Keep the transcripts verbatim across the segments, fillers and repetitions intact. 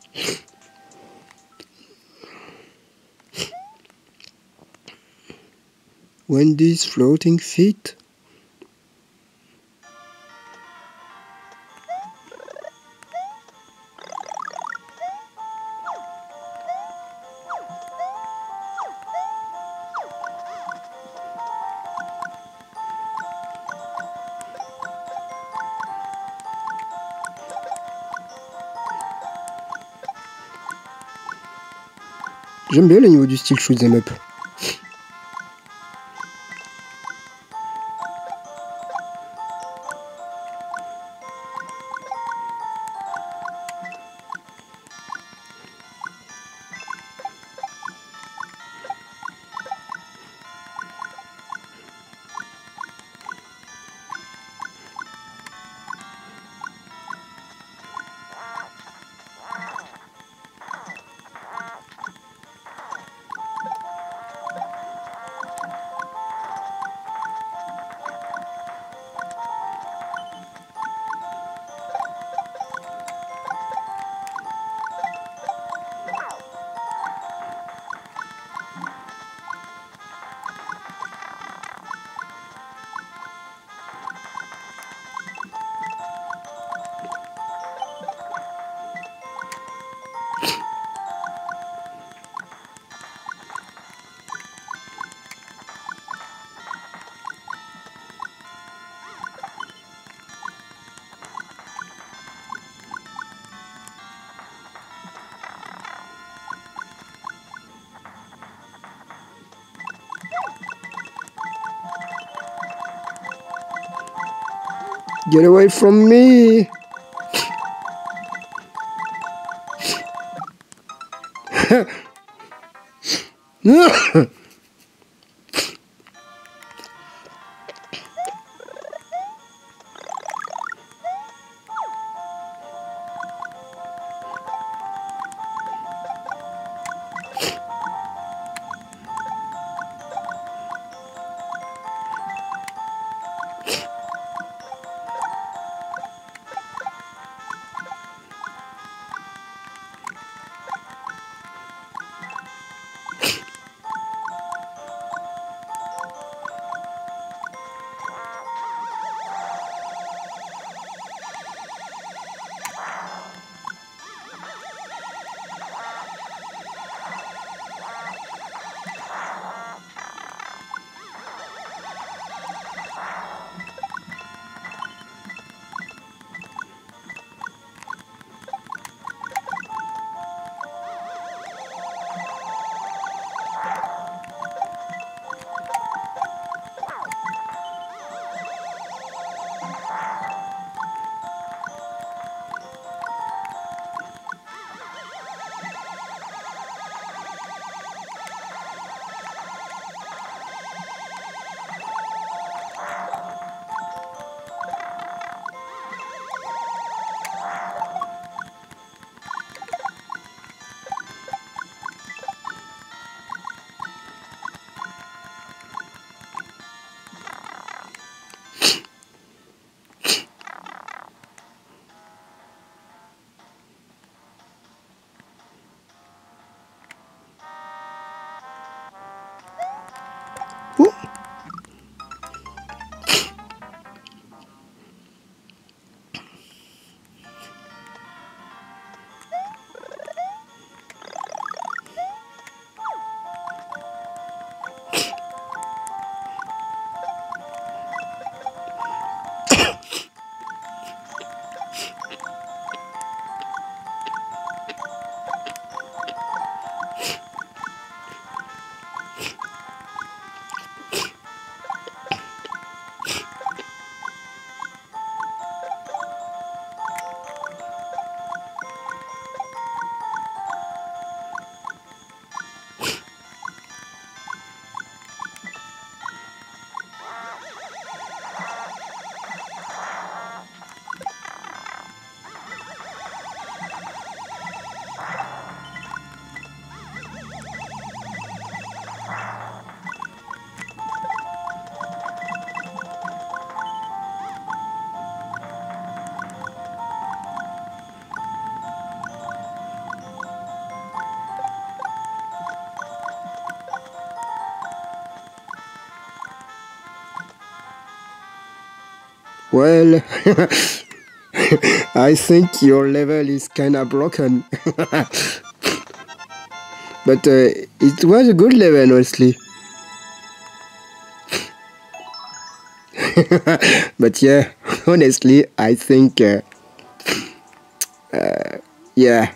Wendy's floating feet. J'aime bien le niveau du style shoot 'em up. Get away from me! Well, I think your level is kinda broken. But uh, it was a good level, honestly. But yeah, honestly, I think, uh, uh, yeah.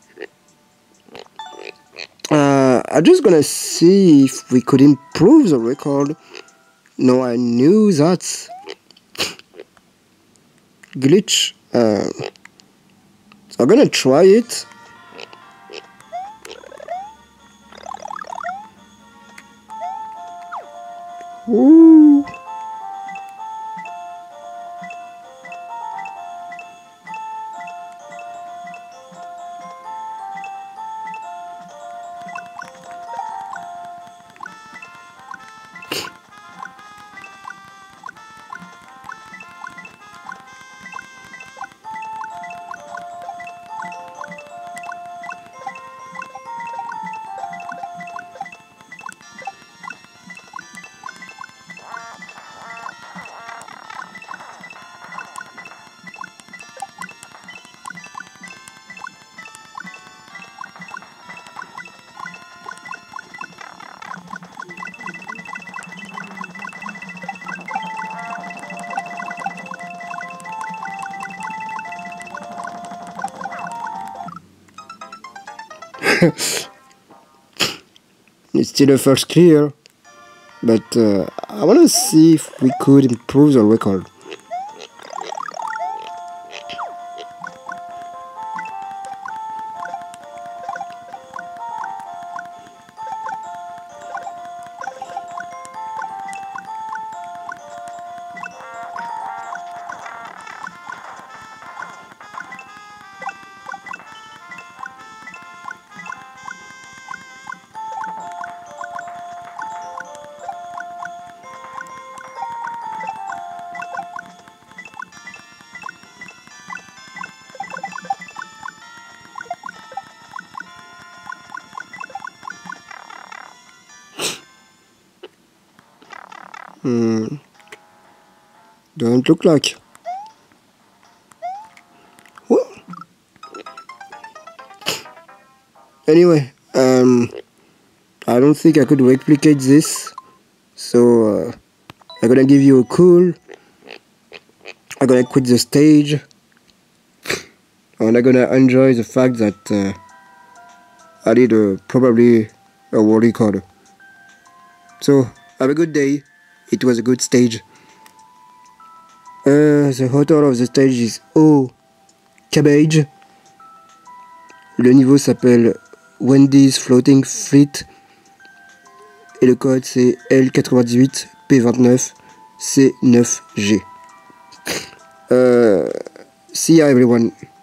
Uh, I'm just gonna see if we could improve the record. No, I knew that glitch. Uh, so I'm gonna try it. Ooh. It's still a first clear, but uh, I want to see if we could improve the record. Hmm. Don't look like. Well, anyway, um, I don't think I could replicate this, so uh, I'm gonna give you a call. I'm gonna quit the stage, and I'm gonna enjoy the fact that uh, I did uh, probably a world record. So have a good day. It was a good stage. Uh, the author of the stage is O Cabbage. Le niveau s'appelle Wendy's Floating Fleet. Et le code c'est L quatre-vingt-dix-huit P vingt-neuf C neuf G. Uh, see ya everyone.